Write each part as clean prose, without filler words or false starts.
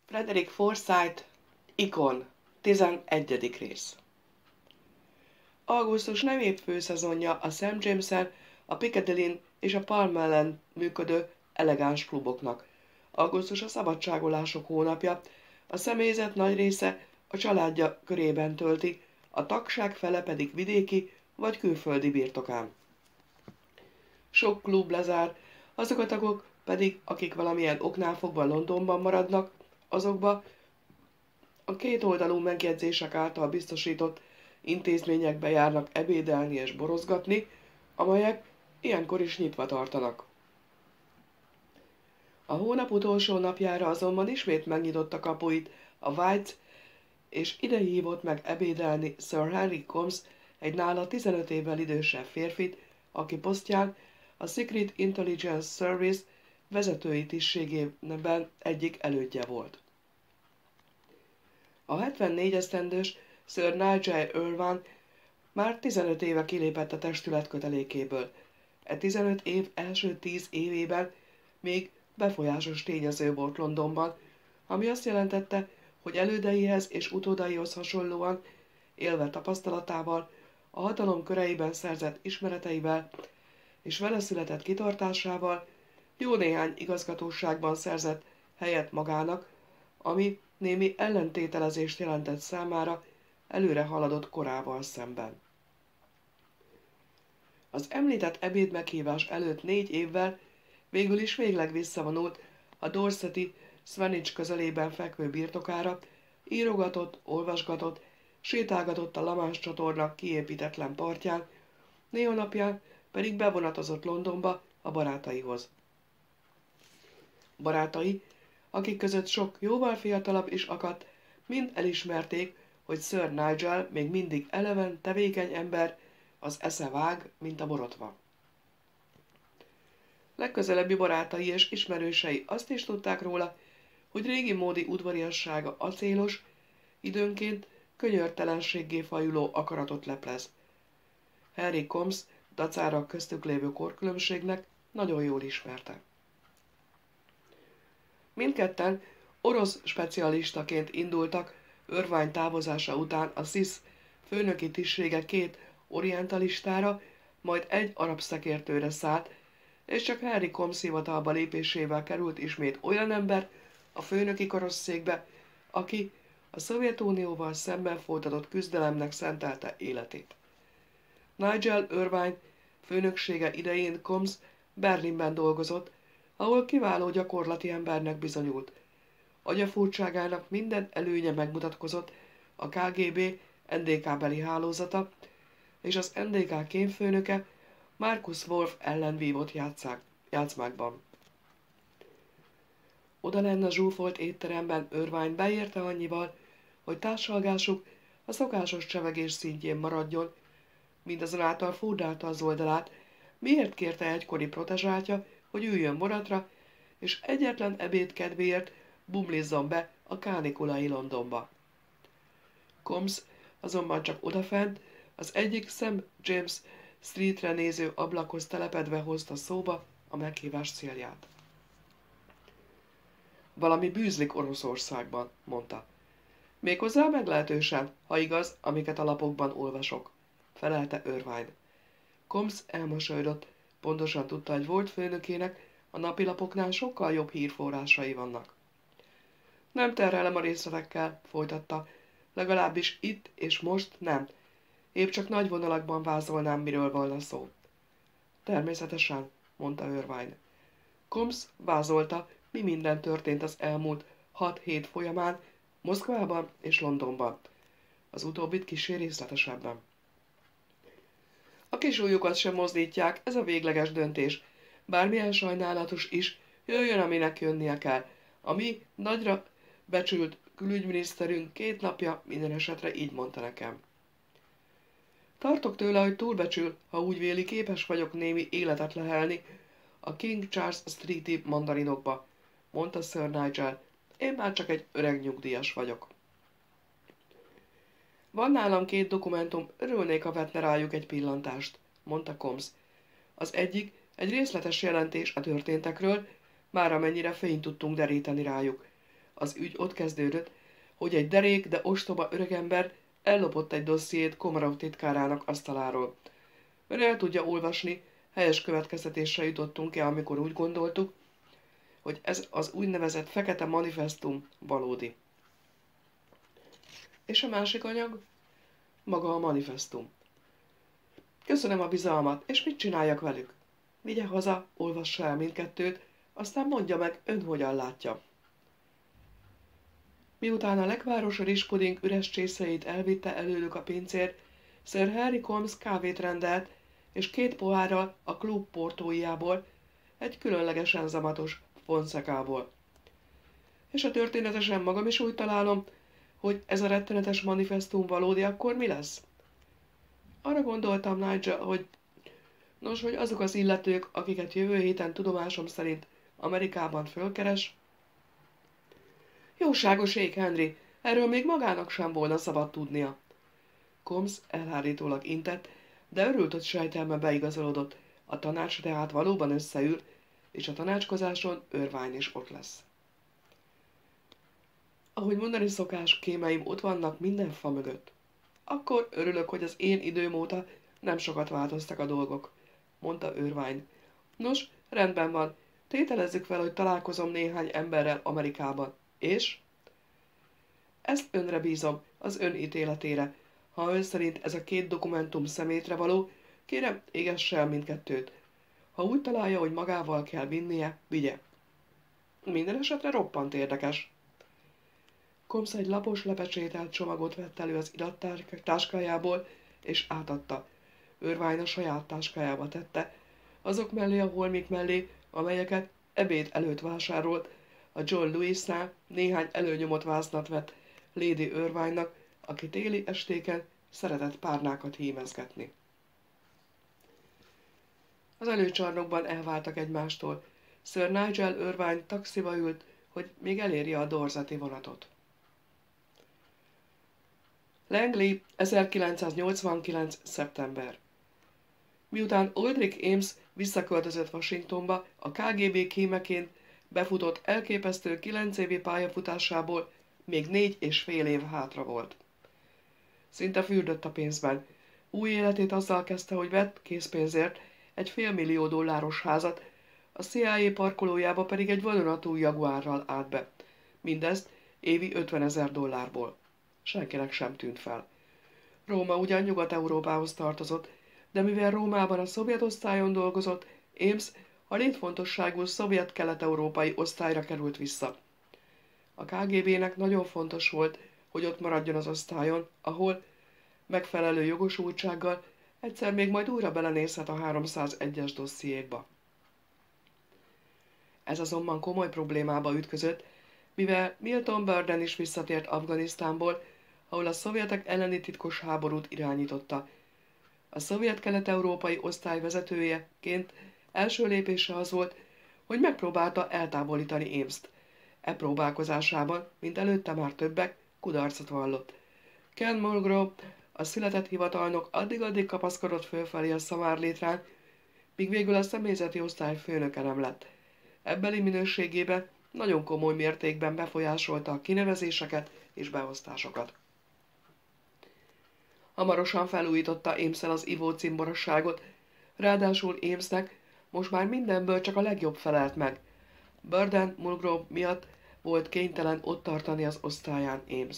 Frederick Forsyth, Ikon, 11. rész. Augusztus nem épp főszezonja a St. James-en, a Piccadillyn és a Palm ellen működő elegáns kluboknak. Augusztus a szabadságolások hónapja, a személyzet nagy része a családja körében tölti, a tagság fele pedig vidéki vagy külföldi birtokán. Sok klub lezár, azok a tagok pedig, akik valamilyen oknál fogva Londonban maradnak, azokba a kétoldalú megjegyzések által biztosított intézményekbe járnak ebédelni és borozgatni, amelyek ilyenkor is nyitva tartanak. A hónap utolsó napjára azonban ismét megnyitotta kapuit a Whites, és ide hívott meg ebédelni Sir Henry Combs, egy nála 15 évvel idősebb férfit, aki posztján a Secret Intelligence Service vezetői tisztségében egyik elődje volt. A 74 esztendős Sir Nigel Irvine már 15 éve kilépett a testület kötelékéből. E 15 év első 10 évében még befolyásos tényező volt Londonban, ami azt jelentette, hogy elődeihez és utódaihoz hasonlóan, élve tapasztalatával, a hatalom köreiben szerzett ismereteivel és vele született kitartásával jó néhány igazgatóságban szerzett helyet magának, ami némi ellentételezést jelentett számára előre haladott korával szemben. Az említett ebéd meghívás előtt 4 évvel végül is végleg visszavonult a Dorseti Swanage közelében fekvő birtokára, írogatott, olvasgatott, sétálgatott a La Manche csatorna kiépítetlen partján, néha napján pedig bevonatozott Londonba a barátaihoz. Barátai, akik között sok jóval fiatalabb is akadt, mind elismerték, hogy Sir Nigel még mindig eleven, tevékeny ember, az esze vág, mint a borotva. Legközelebbi barátai és ismerősei azt is tudták róla, hogy régi módi udvariassága acélos, időnként könyörtelenséggé fajuló akaratot leplez. Henry Combs dacára a köztük lévő korkülönbségnek nagyon jól ismerte. Mindketten orosz specialistaként indultak Irvine távozása után a SIS főnöki tisztsége 2 orientalistára, majd 1 arab szekértőre szállt, és csak Henry Combs hivatalba lépésével került ismét olyan ember a főnöki karosszékbe, aki a Szovjetunióval szemben folytatott küzdelemnek szentelte életét. Nigel Irvine főnöksége idején Combs Berlinben dolgozott, ahol kiváló gyakorlati embernek bizonyult. Agyafurtságának minden előnye megmutatkozott a KGB NDK-beli hálózata és az NDK kémfőnöke Markus Wolf ellen vívott játszmákban. Odalenne a zsúfolt étteremben Irvine beérte annyival, hogy társalgásuk a szokásos csevegés szintjén maradjon, mindazonáltal furdálta az oldalát, miért kérte egykori protezsátja, hogy üljön vonatra, és egyetlen ebéd kedvéért bumlizzon be a kánikulai Londonba. Combs azonban csak odafent, az egyik St. James Streetre néző ablakhoz telepedve hozta szóba a meghívás célját. Valami bűzlik Oroszországban, mondta. Méghozzá meglehetősen, ha igaz, amiket a lapokban olvasok, felelte Irvine. Combs elmosolyodott, pontosan tudta, hogy volt főnökének a napilapoknál sokkal jobb hírforrásai vannak. Nem terhelem a részletekkel, folytatta, legalábbis itt és most nem. Épp csak nagy vonalakban vázolnám, miről volna szó. Természetesen, mondta Irvine. Combs vázolta, mi minden történt az elmúlt 6 hét folyamán Moszkvában és Londonban. Az utóbbit kissé részletesebben. A kis ujjukat sem mozdítják, ez a végleges döntés. Bármilyen sajnálatos is, jöjjön, aminek jönnie kell. A mi nagyra becsült külügyminiszterünk 2 napja minden esetre így mondta nekem. Tartok tőle, hogy túlbecsül, ha úgy véli, képes vagyok némi életet lehelni a King Charles Street-i mandarinokba, mondta Sir Nigel. Én már csak egy öreg nyugdíjas vagyok. Van nálam 2 dokumentum, örülnék, ha vetne rájuk egy pillantást, mondta Combs. Az egyik egy részletes jelentés a történtekről, már amennyire fényt tudtunk deríteni rájuk. Az ügy ott kezdődött, hogy egy derék, de ostoba öregember ellopott egy dossziét Komarov titkárának asztaláról. Ön el tudja olvasni, helyes következtetésre jutottunk-e, amikor úgy gondoltuk, hogy ez az úgynevezett fekete manifestum valódi. És a másik anyag? Maga a manifestum. Köszönöm a bizalmat, és mit csináljak velük? Vigye haza, olvassa el mindkettőt, aztán mondja meg, ön hogyan látja. Miután a lekváros rizspuding üres csészeit elvitte előlük a pincér, Sir Harry Holmes kávét rendelt, és 2 pohárral a klub portóiából, egy különlegesen zamatos Fonsekából. És a történetesen magam is úgy találom, hogy ez a rettenetes manifestum valódi, akkor mi lesz? Arra gondoltam, Nigel, hogy azok az illetők, akiket jövő héten tudomásom szerint Amerikában fölkeres. Jóságos ég, Henry, erről még magának sem volna szabad tudnia. Holmes elhárítólag intett, de örült, hogy sejtelme beigazolódott. A tanács tehát valóban összeül, és a tanácskozáson Irvine is ott lesz. Ahogy mondani szokás, kémeim ott vannak minden fa mögött. Akkor örülök, hogy az én időm óta nem sokat változtak a dolgok, mondta Irvine. Nos, rendben van, tételezzük fel, hogy találkozom néhány emberrel Amerikában. És? Ezt önre bízom, az ön ítéletére. Ha ön szerint ez a 2 dokumentum szemétre való, kérem, égesse el mindkettőt. Ha úgy találja, hogy magával kell vinnie, vigye. Minden esetre roppant érdekes. Holmes egy lapos, lepecsételt csomagot vett elő az irattáskájából, és átadta. Irvine a saját táskájába tette, azok mellé a holmik mellé, amelyeket ebéd előtt vásárolt, a John Lewisnál néhány előnyomott vásznat vett Lady Irvine-nak, aki téli estéken szeretett párnákat hímezgetni. Az előcsarnokban elváltak egymástól. Sir Nigel Irvine taxiba ült, hogy még elérje a Dorseti vonatot. Langley, 1989. szeptember. Miután Aldrich Ames visszaköltözött Washingtonba, a KGB kémeként befutott elképesztő 9 évi pályafutásából még 4,5 év hátra volt. Szinte fürdött a pénzben. Új életét azzal kezdte, hogy vett készpénzért egy $500 000 házat, a CIA parkolójába pedig egy vadonatúj Jaguárral állt be. Mindezt évi $50,000. Senkinek sem tűnt fel. Róma ugyan Nyugat-Európához tartozott, de mivel Rómában a szovjet osztályon dolgozott, Ames a létfontosságú szovjet-kelet-európai osztályra került vissza. A KGB-nek nagyon fontos volt, hogy ott maradjon az osztályon, ahol megfelelő jogosultsággal egyszer még majd újra belenézhet a 301-es dossziékba. Ez azonban komoly problémába ütközött, mivel Milton Burden is visszatért Afganisztánból, ahol a szovjetek elleni titkos háborút irányította. A szovjet-kelet-európai osztály vezetőjeként első lépése az volt, hogy megpróbálta eltávolítani Amest. E próbálkozásában, mint előtte már többek, kudarcot vallott. Ken Mulgrove, a született hivatalnok addig-addig kapaszkodott fölfelé a szamárlétrán, míg végül a személyzeti osztály főnöke nem lett. Ebbeli minőségében nagyon komoly mértékben befolyásolta a kinevezéseket és beosztásokat. Hamarosan felújította Amessel az ivócimborosságot, ráadásul Amesnek most már mindenből csak a legjobb felelt meg. Burden Mulgrove miatt volt kénytelen ott tartani az osztályán Ames.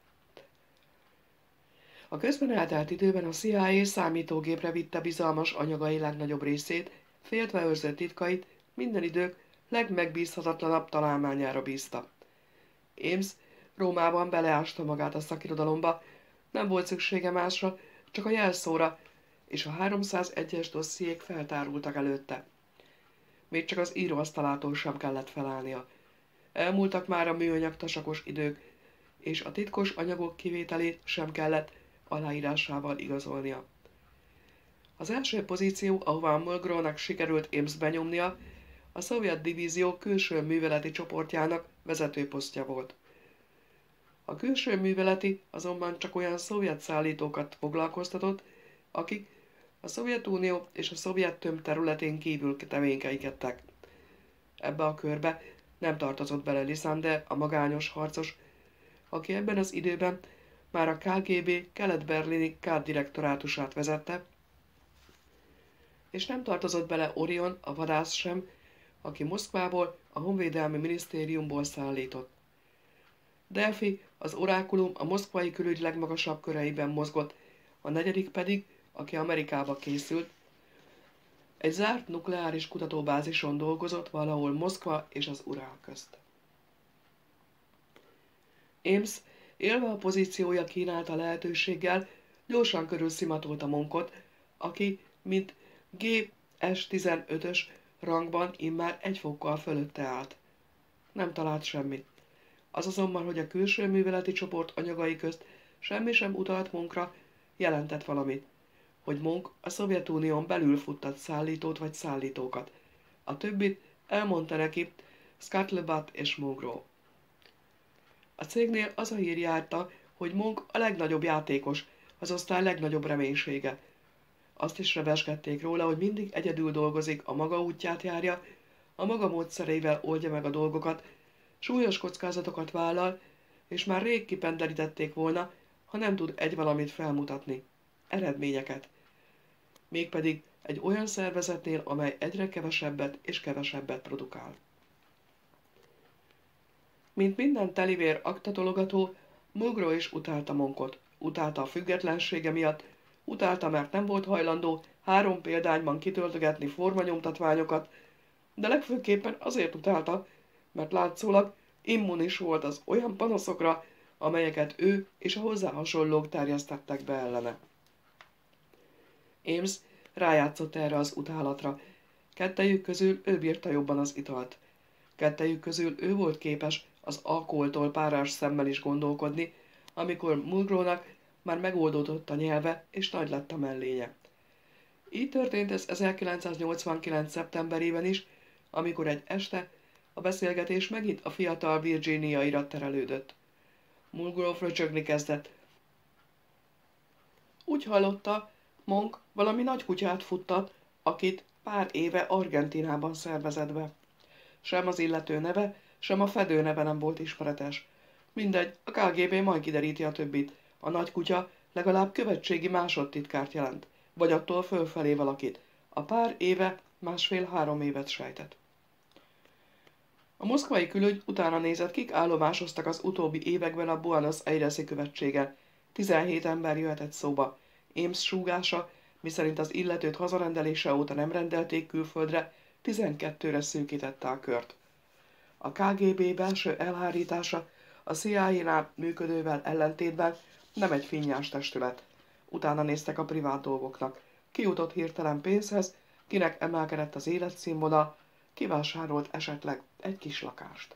A közben eltelt időben a CIA számítógépre vitte bizalmas anyagai legnagyobb részét, féltve őrzött titkait, minden idők legmegbízhatatlanabb találmányára bízta. Ames Rómában beleásta magát a szakirodalomba, nem volt szüksége másra, csak a jelszóra, és a 301-es dossziék feltárultak előtte. Még csak az íróasztalától sem kellett felállnia. Elmúltak már a műanyag tasakos idők, és a titkos anyagok kivételét sem kellett aláírásával igazolnia. Az első pozíció, ahová Mulgrove-nak sikerült Ames benyomnia, a szovjet divízió külső műveleti csoportjának vezetőposztja volt. A külső műveleti azonban csak olyan szovjet szállítókat foglalkoztatott, akik a Szovjetunió és a szovjet tömb területén kívül tevékenykedtek. Ebbe a körbe Nem tartozott bele Lysander, a magányos harcos, aki ebben az időben már a KGB kelet-berlini kárdirektorátusát vezette, és nem tartozott bele Orion, a vadász sem, aki Moszkvából, a honvédelmi minisztériumból szállított. Delphi, az orákulum a moszkvai külügy legmagasabb köreiben mozgott, a negyedik pedig, aki Amerikába készült, egy zárt nukleáris kutatóbázison dolgozott valahol Moszkva és az Urál közt. Ames, élve a pozíciója kínálta lehetőséggel, gyorsan körülszimatolta Monkot, aki, mint GS-15-ös rangban immár egy fokkal fölötte állt. Nem talált semmit. Az azonban, hogy a külső műveleti csoport anyagai közt semmi sem utalt Monkra, jelentett valamit, hogy Monk a Szovjetunión belül futtat szállítót vagy szállítókat. A többit elmondta neki Scuttlebutt és Munro. A cégnél az a hír járta, hogy Monk a legnagyobb játékos, az osztály legnagyobb reménysége. Azt is revesgették róla, hogy mindig egyedül dolgozik, a maga útját járja, a maga módszereivel oldja meg a dolgokat, súlyos kockázatokat vállal, és már rég kipenderítették volna, ha nem tud egy valamit felmutatni. Eredményeket. Mégpedig egy olyan szervezetnél, amely egyre kevesebbet és kevesebbet produkál. Mint minden telivér aktatologató, Mulgrew is utálta Monkot. Utálta a függetlensége miatt, utálta, mert nem volt hajlandó 3 példányban kitöltögetni formanyomtatványokat, de legfőképpen azért utálta, mert látszólag immunis volt az olyan panaszokra, amelyeket ő és a hozzá hasonlók terjesztettek be ellene. Ames rájátszott erre az utálatra. Kettejük közül ő bírta jobban az italt. Kettejük közül ő volt képes az alkoholtól párás szemmel is gondolkodni, amikor Mulgrewnak már megoldódott a nyelve és nagy lett a mellénye. Így történt ez 1989. szeptemberében is, amikor egy este a beszélgetés megint a fiatal Virginiaira terelődött. Mulgrew fröcsögni kezdett. Úgy hallotta, Monk valami nagy kutyát futtat, akit pár éve Argentínában szervezett be. Sem az illető neve, sem a fedő neve nem volt ismeretes. Mindegy, a KGB majd kideríti a többit. A nagy kutya legalább követségi másodtitkárt jelent, vagy attól fölfelé valakit. A pár éve 1,5-3 évet sejtett. A moszkvai külügy utána nézett, kik állomásoztak az utóbbi években a Buenos Aires-i követségen. 17 ember jöhetett szóba. Ames súgása, miszerint az illetőt hazarendelése óta nem rendelték külföldre, 12-re szűkítette a kört. A KGB belső elhárítása a CIA-nál működővel ellentétben nem egy finnyás testület. Utána néztek a privát dolgoknak. Ki jutott hirtelen pénzhez, kinek emelkedett az életszínvonal, kivásárolt esetleg egy kis lakást.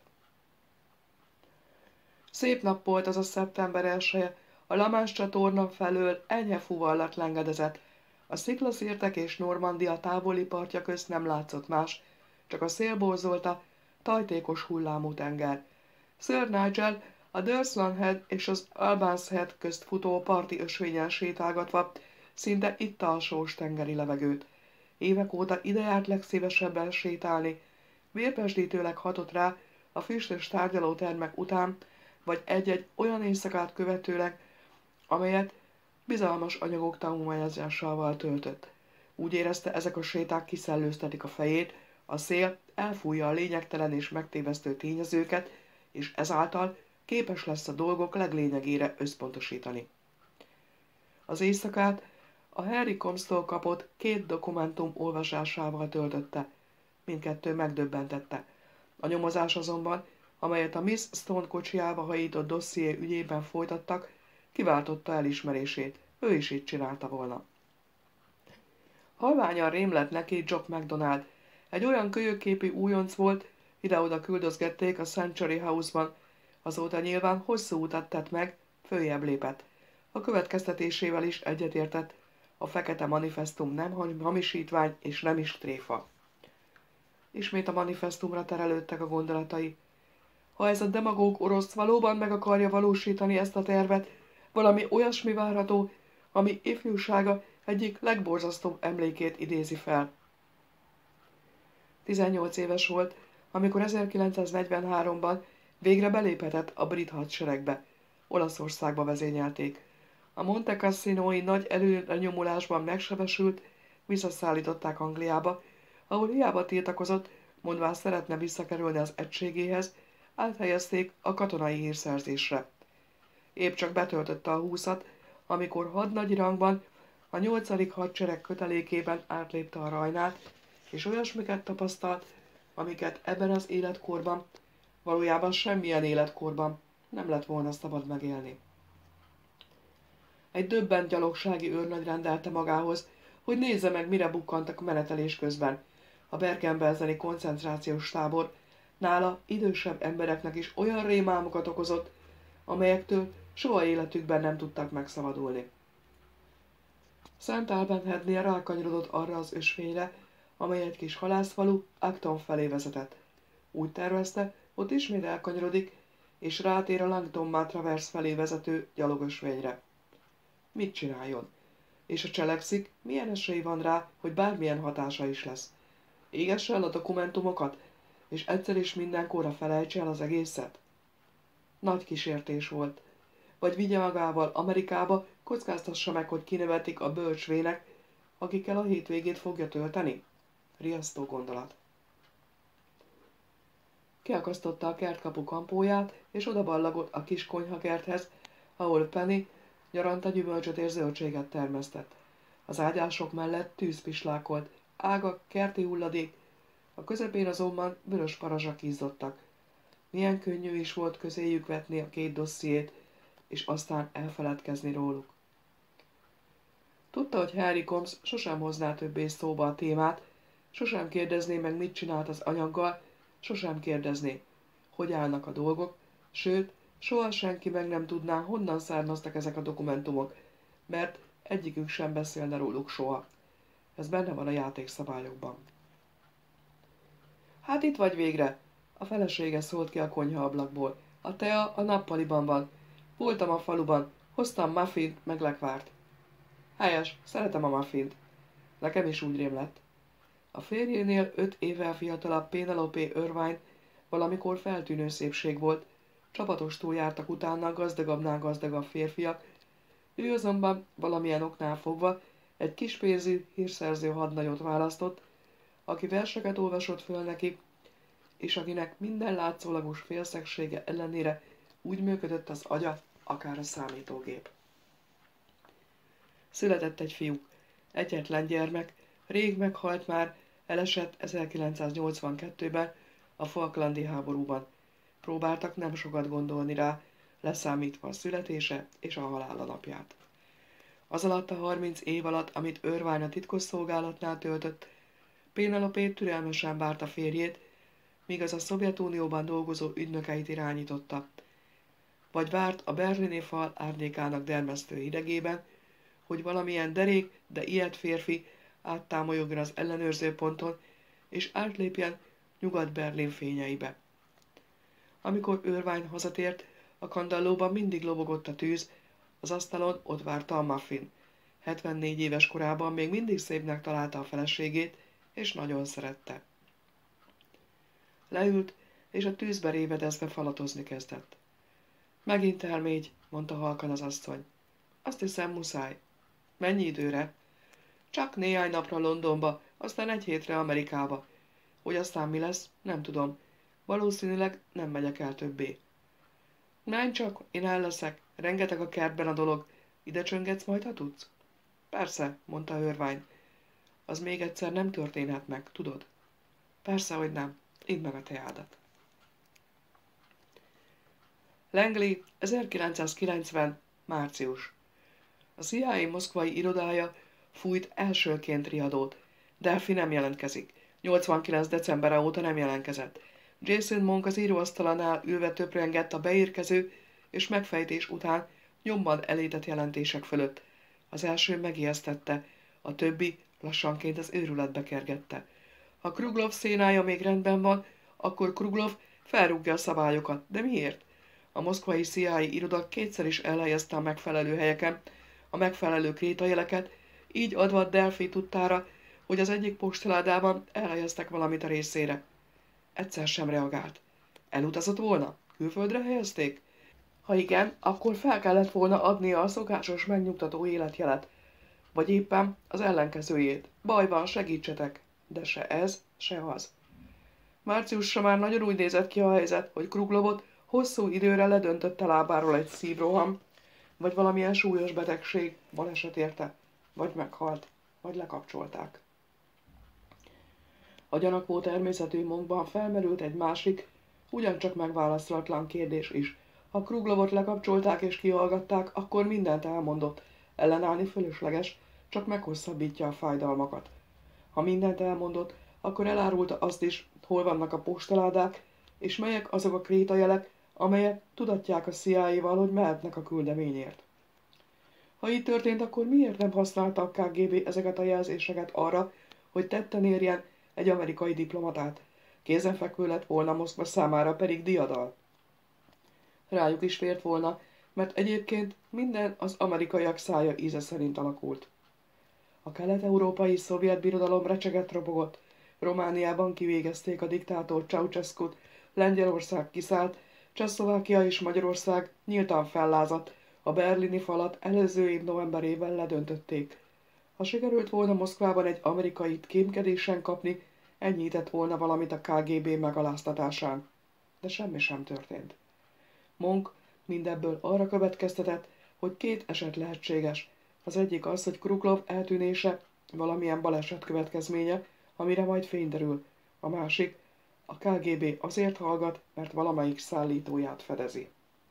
Szép nap volt az a szeptember 1-e, a La Manche csatorna felől enyhe fuvallat lengedezett. A sziklaszirtek és Normandia távoli partja közt nem látszott más, csak a szél borzolta, tajtékos hullámú tenger. Sir Nigel a Dursland Head és az Albans Head közt futó parti ösvényen sétálgatva szinte itta a sós tengeri levegőt. Évek óta ide járt legszívesebben sétálni, vérpesdítőleg hatott rá a füstös tárgyalótermek után, vagy egy-egy olyan éjszakát követőleg, amelyet bizalmas anyagok tanulmányozásával töltött. Úgy érezte, ezek a séták kiszellőztetik a fejét, a szél elfújja a lényegtelen és megtévesztő tényezőket, és ezáltal képes lesz a dolgok leglényegére összpontosítani. Az éjszakát a Harry Combs-tól kapott 2 dokumentum olvasásával töltötte. Mindkettő megdöbbentette. A nyomozás azonban, amelyet a Miss Stone kocsijába hajított dosszié ügyében folytattak, kiváltotta elismerését. Ő is így csinálta volna. Halványan rém lett neki Jock MacDonald. Egy olyan kölyökképű újonc volt, ide-oda küldözgették a Century House-ban. Azóta nyilván hosszú utat tett meg, följebb lépett. A következtetésével is egyetértett. A fekete manifestum nem hamisítvány és nem is tréfa. Ismét a manifestumra terelődtek a gondolatai. Ha ez a demagóg orosz valóban meg akarja valósítani ezt a tervet, valami olyasmi várható, ami ifjúsága egyik legborzasztóbb emlékét idézi fel. 18 éves volt, amikor 1943-ban végre beléphetett a brit hadseregbe. Olaszországba vezényelték. A Monte Cassinoi nagy előrenyomulásban megsebesült, visszaszállították Angliába, ahol hiába tiltakozott, mondván szeretne visszakerülni az egységéhez, áthelyezték a katonai hírszerzésre. Épp csak betöltötte a 20-at, amikor hadnagy rangban a 8. hadsereg kötelékében átlépte a Rajnát, és olyasmiket tapasztalt, amiket ebben az életkorban, valójában semmilyen életkorban nem lett volna szabad megélni. Egy döbbent gyalogsági őrnagy rendelte magához, hogy nézze meg, mire bukkantak a menetelés közben. A Bergen-Belseni koncentrációs tábor nála idősebb embereknek is olyan rémálmokat okozott, amelyektől soha életükben nem tudtak megszabadulni. Szent Alban-Hednél rákanyarodott arra az ösvényre, amely egy kis halászfalu Acton felé vezetett. Úgy tervezte, ott ismét elkanyarodik, és rátér a Langton Traverse felé vezető gyalogösvényre. Mit csináljon? És ha cselekszik, milyen esély van rá, hogy bármilyen hatása is lesz? Égesse el a dokumentumokat, és egyszer is mindenkorra felejtse el az egészet? Nagy kísértés volt. Vagy vigye magával Amerikába, kockáztassa meg, hogy kinevetik a bölcsvének, akikkel a hétvégét fogja tölteni? Riasztó gondolat. Kiakasztotta a kertkapu kampóját, és odaballagott a kis konyhakerthez, ahol Penny nyaranta gyümölcsöt és zöldséget termesztett. Az ágyások mellett tűz pislákolt, ágak, kerti hulladék, a közepén azonban vörös parazsak izzadtak. Milyen könnyű is volt közéjük vetni a két dossziét, és aztán elfeledkezni róluk. Tudta, hogy Harry Combs sosem hozná többé szóba a témát, sosem kérdezné meg, mit csinált az anyaggal, sosem kérdezné, hogy állnak a dolgok, sőt, soha senki meg nem tudná, honnan származtak ezek a dokumentumok, mert egyikük sem beszélne róluk soha. Ez benne van a játékszabályokban. Hát itt vagy végre! A felesége szólt ki a konyhaablakból. A tea a nappaliban van. Voltam a faluban, hoztam muffint, meg lekvárt. Helyes, szeretem a muffint. Nekem is úgy rém lett. A férjénél 5 évvel fiatalabb Penelope Irvine valamikor feltűnő szépség volt, csapatostul jártak utána gazdagabbnál gazdagabb férfiak, ő azonban valamilyen oknál fogva egy kispénzű hírszerző hadnagyot választott, aki verseket olvasott föl neki, és akinek minden látszólagos félszegsége ellenére úgy működött az agya, akár a számítógép. Született egy fiú, egyetlen gyermek, rég meghalt már, elesett 1982-ben a Falklandi háborúban. Próbáltak nem sokat gondolni rá, leszámítva a születése és a halála napját. Az alatt a 30 év alatt, amit Irvine a titkosszolgálatnál töltött, Penelope türelmesen várta férjét, míg az a Szovjetunióban dolgozó ügynökeit irányította. Vagy várt a berlini fal árnyékának dermesztő hidegében, hogy valamilyen derék, de ilyet férfi áttámolyogjon az ellenőrző ponton, és átlépjen Nyugat-Berlin fényeibe. Amikor Irvine hazatért, a kandallóban mindig lobogott a tűz, az asztalon ott várta a muffin. 74 éves korában még mindig szépnek találta a feleségét, és nagyon szerette. Leült, és a tűzbe révedezve falatozni kezdett. Megint elmégy, mondta halkan az asszony. Azt hiszem, muszáj. Mennyi időre? Csak néhány napra Londonba, aztán egy hétre Amerikába. Hogy aztán mi lesz, nem tudom. Valószínűleg nem megyek el többé. Menj csak, én el leszek. Rengeteg a kertben a dolog. Ide csöngetsz majd, ha tudsz? Persze, mondta Irvine. Az még egyszer nem történhet meg, tudod? Persze, hogy nem. Idd meg a teádat. Langley, 1990. március. A CIA moszkvai irodája fújt elsőként riadót. Delphi nem jelentkezik. 89. decembere óta nem jelentkezett. Jason Monk az íróasztalánál ülve töprengett a beérkező és megfejtés után nyomban elétett jelentések fölött. Az első megijesztette, a többi lassanként az őrületbe kergette. Ha Kruglov szénája még rendben van, akkor Kruglov felrúgja a szabályokat. De miért? A moszkvai CIA iroda kétszer is elhelyezte a megfelelő helyeken a megfelelő krétajeleket, így adva Delphi tudtára, hogy az egyik postaládában elhelyeztek valamit a részére. egyszer sem reagált. Elutazott volna? Külföldre helyezték? Ha igen, akkor fel kellett volna adnia a szokásos megnyugtató életjelet. Vagy éppen az ellenkezőjét. Baj van, segítsetek. De se ez, se az. Márciusra már nagyon úgy nézett ki a helyzet, hogy Kruglovot hosszú időre ledöntötte lábáról egy szívroham, vagy valamilyen súlyos betegség, baleset érte, vagy meghalt, vagy lekapcsolták. A gyanakvó természetű Monkban felmerült egy másik, ugyancsak megválaszolatlan kérdés is. Ha Kruglovot lekapcsolták és kihallgatták, akkor mindent elmondott. Ellenállni fölösleges, csak meghosszabbítja a fájdalmakat. Ha mindent elmondott, akkor elárulta azt is, hol vannak a postaládák, és melyek azok a krétajelek, amelyek tudatják a CIA-val, hogy mehetnek a küldeményért. Ha így történt, akkor miért nem használta a KGB ezeket a jelzéseket arra, hogy tetten érjen egy amerikai diplomatát? Kézenfekvő lett volna Moszkva számára pedig diadal. Rájuk is fért volna, mert egyébként minden az amerikaiak szája íze szerint alakult. A kelet-európai szovjet birodalom recsegett robogott, Romániában kivégezték a diktátor Ceausescut, Lengyelország kiszállt, Csehszlovákia és Magyarország nyíltan fellázadt, a berlini falat előző év novemberében ledöntötték. Ha sikerült volna Moszkvában egy amerikait kémkedésen kapni, ennyitett volna valamit a KGB megaláztatásán. De semmi sem történt. Monk mindebből arra következtetett, hogy két eset lehetséges. Az egyik az, hogy Kruglov eltűnése valamilyen baleset következménye, amire majd fény derül. A másik, a KGB azért hallgat, mert valamelyik szállítóját fedezi.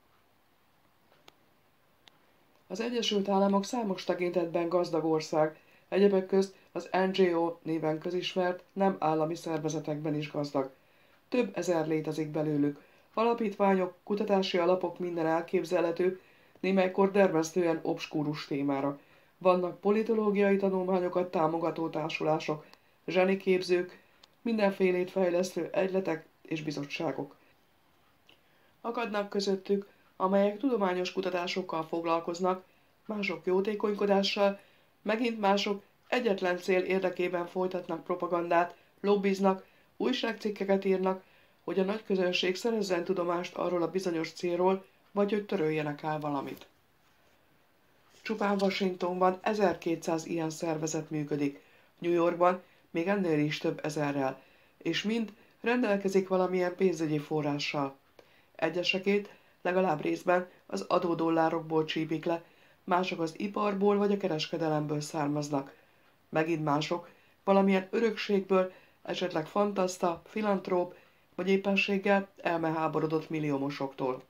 Az Egyesült Államok számos tekintetben gazdag ország, egyebek közt az NGO néven közismert nem állami szervezetekben is gazdag. Több ezer létezik belőlük. Alapítványok, kutatási alapok minden elképzelhető, némelykor dermesztően obskúrus témára. Vannak politológiai tanulmányokat támogató társulások, zseniképzők, mindenfélét fejlesztő egyletek és bizottságok. Akadnak közöttük, amelyek tudományos kutatásokkal foglalkoznak, mások jótékonykodással, megint mások egyetlen cél érdekében folytatnak propagandát, lobbiznak, újságcikkeket írnak, hogy a nagy közönség szerezzen tudomást arról a bizonyos célról, vagy hogy töröljenek el valamit. Csupán Washingtonban 1200 ilyen szervezet működik, New Yorkban még ennél is több ezerrel, és mind rendelkezik valamilyen pénzügyi forrással. Egyesekét legalább részben az adódollárokból csípik le, mások az iparból vagy a kereskedelemből származnak. Megint mások valamilyen örökségből, esetleg fantaszta, filantróp, vagy éppenséggel elmeháborodott milliómosoktól.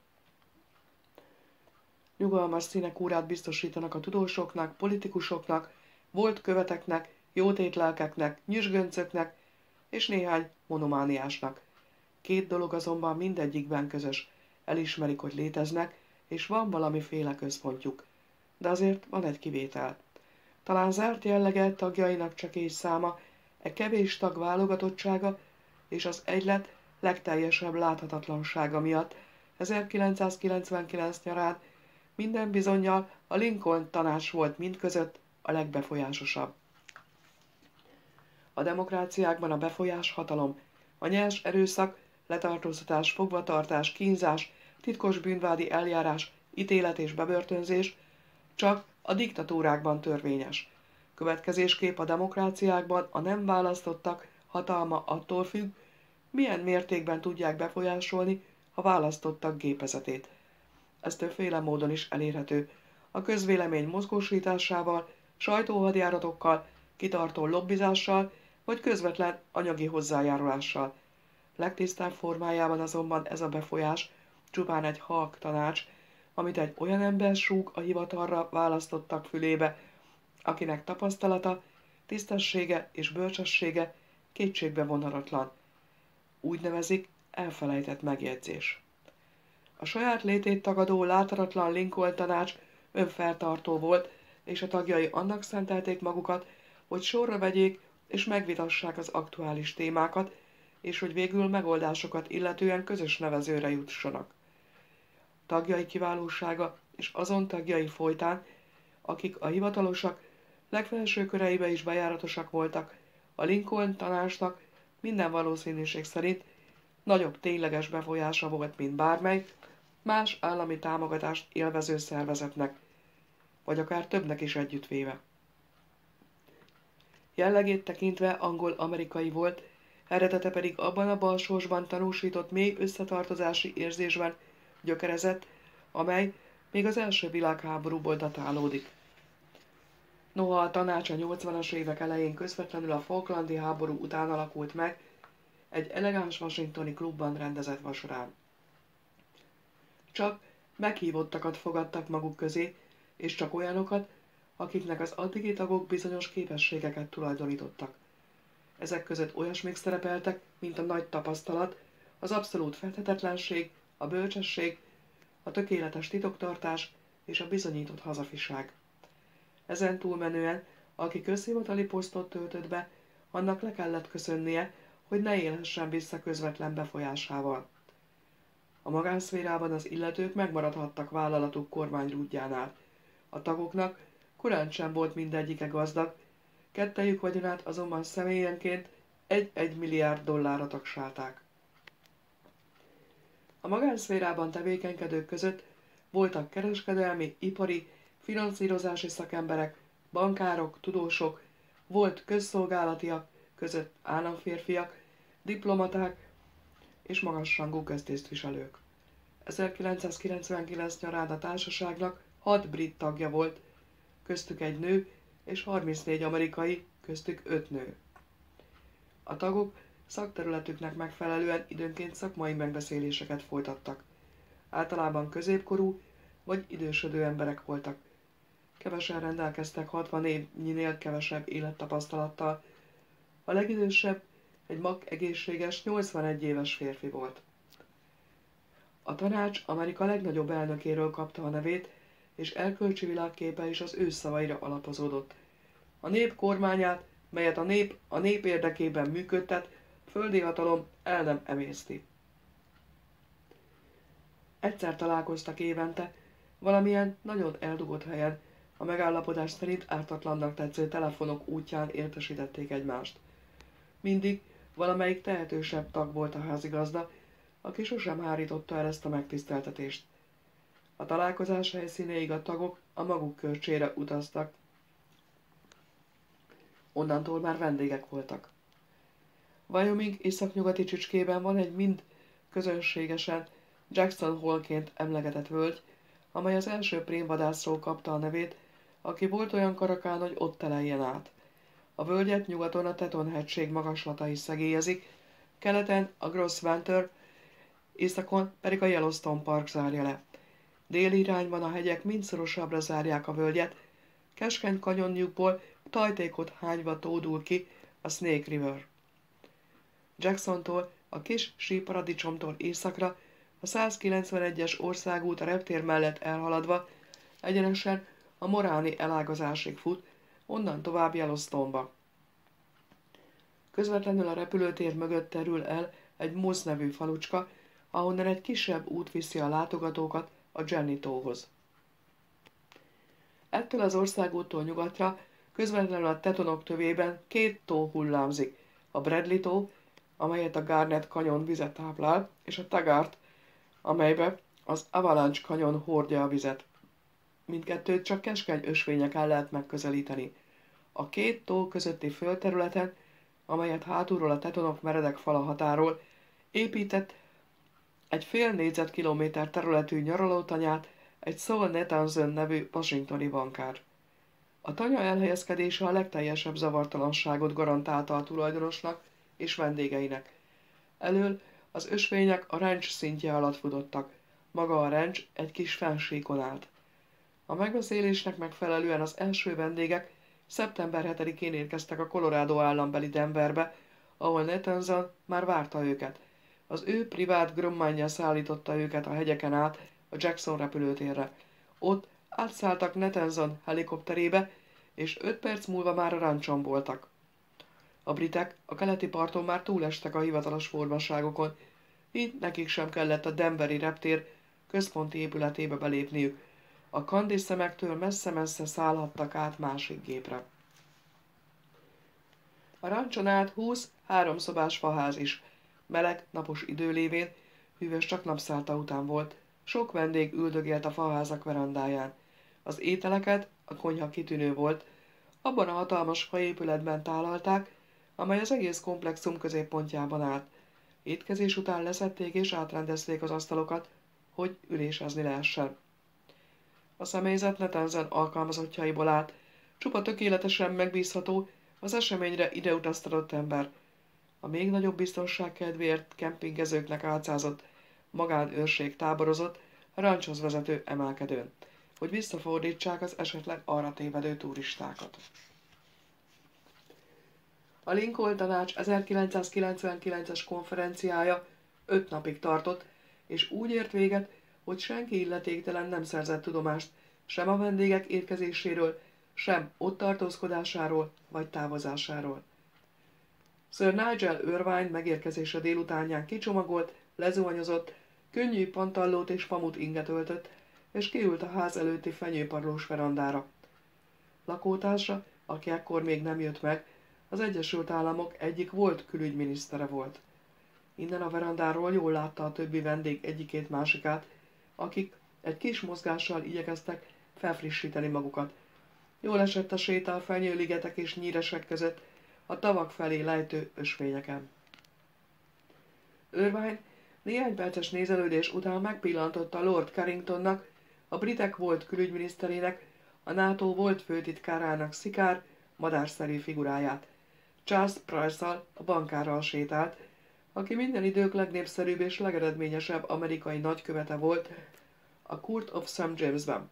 Nyugalmas színekúrát biztosítanak a tudósoknak, politikusoknak, volt követeknek, jótétlelkeknek, nyüzsgöncöknek és néhány monomániásnak. Két dolog azonban mindegyikben közös. Elismerik, hogy léteznek, és van valamiféle központjuk. De azért van egy kivétel. Talán zárt jellege tagjainak csekély száma, kevés tag válogatottsága és az egylet legteljesebb láthatatlansága miatt 1999 nyarán minden bizonnyal a Lincoln tanács volt mindközött a legbefolyásosabb. A demokráciákban a befolyás hatalom, a nyers erőszak, letartóztatás, fogvatartás, kínzás, titkos bűnvádi eljárás, ítélet és bebörtönzés csak a diktatúrákban törvényes. Következésképp a demokráciákban a nem választottak hatalma attól függ, milyen mértékben tudják befolyásolni a választottak gépezetét. Ez többféle módon is elérhető. A közvélemény mozgósításával, sajtóhadjáratokkal, kitartó lobbizással vagy közvetlen anyagi hozzájárulással. Legtisztább formájában azonban ez a befolyás csupán egy halk tanács, amit egy olyan ember súg a hivatalra választottak fülébe, akinek tapasztalata, tisztessége és bölcsessége kétségbe vonhatatlan. Úgy nevezik elfelejtett megjegyzés. A saját létét tagadó láthatatlan Lincoln tanács önfeltartó volt, és a tagjai annak szentelték magukat, hogy sorra vegyék és megvitassák az aktuális témákat, és hogy végül megoldásokat illetően közös nevezőre jussanak. Tagjai kiválósága és azon tagjai folytán, akik a hivatalosak legfelső köreibe is bejáratosak voltak, a Lincoln tanácsnak minden valószínűség szerint nagyobb tényleges befolyása volt, mint bármely más állami támogatást élvező szervezetnek, vagy akár többnek is együttvéve. Jellegét tekintve angol-amerikai volt, eredete pedig abban a balsorsban tanúsított mély összetartozási érzésben gyökerezett, amely még az első világháborúból datálódik. Noha a tanács a 80-as évek elején közvetlenül a Falklandi háború után alakult meg, egy elegáns washingtoni klubban rendezett vacsorán. Csak meghívottakat fogadtak maguk közé, és csak olyanokat, akiknek az addigi tagok bizonyos képességeket tulajdonítottak. Ezek között olyasmik szerepeltek, mint a nagy tapasztalat, az abszolút fethetetlenség, a bölcsesség, a tökéletes titoktartás és a bizonyított hazafiság. Ezen túlmenően, aki közhivatali posztot töltött be, annak le kellett köszönnie, hogy ne élhessen vissza közvetlen befolyásával. A magánszférában az illetők megmaradhattak vállalatuk kormányrúdjánál. A tagoknak korán sem volt mindegyike gazdag, kettejük vagyonát azonban személyenként 1 milliárd dollárra tagsálták. A magánszférában tevékenykedők között voltak kereskedelmi, ipari, finanszírozási szakemberek, bankárok, tudósok, volt közszolgálatiak között államférfiak, diplomaták és magasrangú köztisztviselők. 1999 nyarán a társaságnak 6 brit tagja volt, köztük egy nő és 34 amerikai, köztük 5 nő. A tagok szakterületüknek megfelelően időnként szakmai megbeszéléseket folytattak. Általában középkorú vagy idősödő emberek voltak. Kevesen rendelkeztek 60 évnyinél kevesebb élettapasztalattal. A legidősebb egy egészséges 81 éves férfi volt. A tanács Amerika legnagyobb elnökéről kapta a nevét, és erkölcsi világképe is az ő szavaira alapozódott. A nép kormányát, melyet a nép érdekében működtet, földi hatalom el nem emészti. Egyszer találkoztak évente, valamilyen nagyon eldugott helyen, a megállapodás szerint ártatlannak tetsző telefonok útján értesítették egymást. Mindig valamelyik tehetősebb tag volt a házigazda, aki sosem hárította el ezt a megtiszteltetést. A találkozás helyszínéig a tagok a maguk körcsére utaztak. Onnantól már vendégek voltak. Wyoming északnyugati csücskében van egy mind közönségesen Jackson Hole-ként emlegetett völgy, amely az első prémvadászról kapta a nevét, aki volt olyan karakán, hogy ott teleljen át. A völgyet nyugaton a Teton-hegység magaslatai szegélyezik, keleten a Gross Ventre, északon pedig a Yellowstone Park zárja le. Déli irányban a hegyek mind szorosabbra zárják a völgyet, keskeny kanyonjukból tajtékot hányva tódul ki a Snake River. Jacksontól, a kis síparadicsomtól északra, a 191-es országút a reptér mellett elhaladva, egyenesen a Moráni elágazásig fut, onnan tovább Yellowstone-ba. Közvetlenül a repülőtér mögött terül el egy Moose nevű falucska, ahonnan egy kisebb út viszi a látogatókat a Jenny-tóhoz. Ettől az országúttól nyugatra, közvetlenül a Tetonok tövében 2 tó hullámzik, a Bradley-tó, amelyet a Garnet kanyon vize táplál, és a Taggart, amelybe az Avalanche kanyon hordja a vizet. Mindkettőt csak keskeny ösvényeken lehet megközelíteni. A 2 tó közötti földterületen, amelyet hátulról a Tetonok meredek fala határol, épített egy fél négyzetkilométer területű nyaralótanyát egy Saul Natanson nevű washingtoni bankár. A tanya elhelyezkedése a legteljesebb zavartalanságot garantálta a tulajdonosnak és vendégeinek. Elől az ösvények a ranch szintje alatt futottak, maga a ranch egy kis fennsíkon állt. A megbeszélésnek megfelelően az első vendégek szeptember 7-én érkeztek a Colorado állambeli Denverbe, ahol Natanson már várta őket. Az ő privát grommánja szállította őket a hegyeken át a Jackson repülőtérre. Ott átszálltak Natanson helikopterébe, és 5 perc múlva már a rancson voltak. A britek a keleti parton már túlestek a hivatalos formaságokon, így nekik sem kellett a denveri reptér központi épületébe belépniük. A kandisszemektől messze-messze szállhattak át másik gépre. A rancson állt 20 háromszobás faház is. Meleg, napos idő lévén, hűvös csak napszálta után volt. Sok vendég üldögélt a faházak verandáján. Az ételeket, a konyha kitűnő volt, abban a hatalmas faépületben tálalták, amely az egész komplexum középpontjában állt. Étkezés után leszették és átrendezték az asztalokat, hogy ülésezni lehessen. A személyzet Natanz alkalmazottjaiból állt, csupa tökéletesen megbízható, az eseményre ideutaztatott ember. A még nagyobb biztonság kedvéért kempingezőknek álcázott magánőrség táborozott a rancshoz vezető emelkedőn, hogy visszafordítsák az esetleg arra tévedő turistákat. A Lincoln Tanács 1999-es konferenciája 5 napig tartott, és úgy ért véget, hogy senki illetéktelen nem szerzett tudomást sem a vendégek érkezéséről, sem ott tartózkodásáról vagy távozásáról. Sir Nigel Irvine megérkezése délutánján kicsomagolt, lezuhanyozott, könnyű pantallót és pamut inget öltött, és kiült a ház előtti fenyőpadlós verandára. Lakótársa, aki ekkor még nem jött meg, az Egyesült Államok egyik volt külügyminisztere volt. Innen a verandáról jól látta a többi vendég egyikét másikát, akik egy kis mozgással igyekeztek felfrissíteni magukat. Jól esett a séta a fenyőligetek és nyíresek között, a tavak felé lejtő ösvényeken. Irvine néhány perces nézelődés után megpillantotta Lord Carringtonnak, a britek volt külügyminiszterének, a NATO volt főtitkárának szikár, madárszerű figuráját. Charles Price-szal, a bankárral sétált, aki minden idők legnépszerűbb és legeredményesebb amerikai nagykövete volt a Court of St. Jamesben.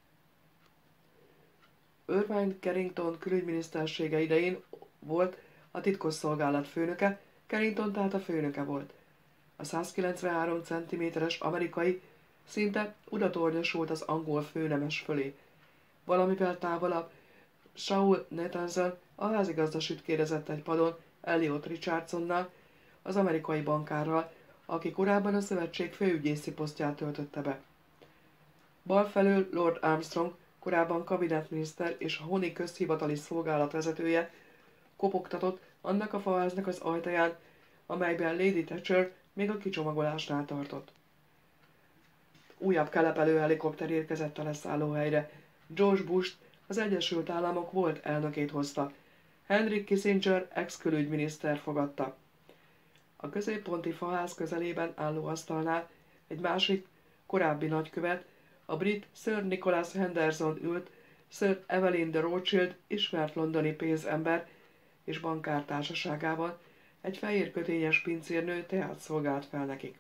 Irvine Carrington külügyminisztersége idején volt a titkosszolgálat főnöke, Carrington tehát a főnöke volt. A 193 cm-es amerikai szinte odatornyosult az angol főnemes fölé. Valamivel távolabb Saul Natanz a házigazda sütkérezett egy padon Elliot Richardsonnal, az amerikai bankárral, aki korábban a szövetség főügyészi posztját töltötte be. Bal felől Lord Armstrong, korábban kabinetminiszter és a honi közhivatali szolgálat vezetője, kopogtatott annak a faháznak az ajtaján, amelyben Lady Thatcher még a kicsomagolásnál tartott. Újabb kelepelő helikopter érkezett a leszállóhelyre. George Bush, az Egyesült Államok volt elnökét hozta. Henry Kissinger ex-külügyminiszter fogadta. A középponti faház közelében álló asztalnál egy másik, korábbi nagykövet, a brit Sir Nicholas Henderson ült, Sir Evelyn de Rothschild ismert londoni pénzember és bankár társaságában, egy fehér kötényes pincérnő teát szolgált fel nekik.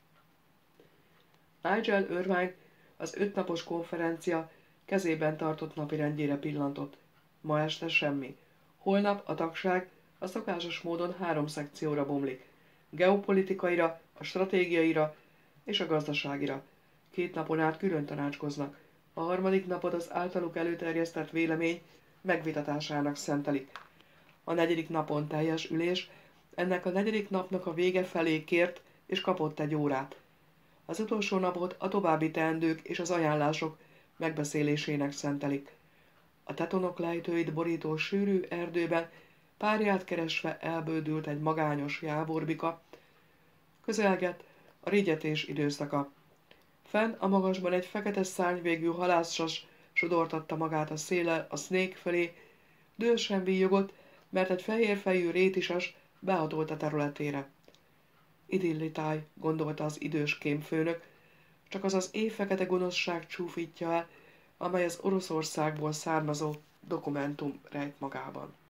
Nigel Irvine az 5 napos konferencia kezében tartott napirendjére pillantott. Ma este semmi. Holnap a tagság a szokásos módon 3 szekcióra bomlik. Geopolitikaira, a stratégiaira és a gazdaságira. 2 napon át külön tanácskoznak. A harmadik napot az általuk előterjesztett vélemény megvitatásának szentelik. A 4. napon teljes ülés, ennek a 4. napnak a vége felé kért és kapott egy órát. Az utolsó napot a további teendők és az ajánlások megbeszélésének szentelik. A tetonok lejtőit borító sűrű erdőben párját keresve elbődült egy magányos jávorbika, közelgett a rigyetés időszaka. Fenn a magasban egy fekete szárnyvégű halászsas sodortatta magát a széllel a Snake felé, dühösen víjogott, mert egy fehérfejű rétisas behatolt a területére. Idillitáj, gondolta az idős kémfőnök, csak az az éjfekete gonoszság csúfítja el, amely az Oroszországból származó dokumentum rejt magában.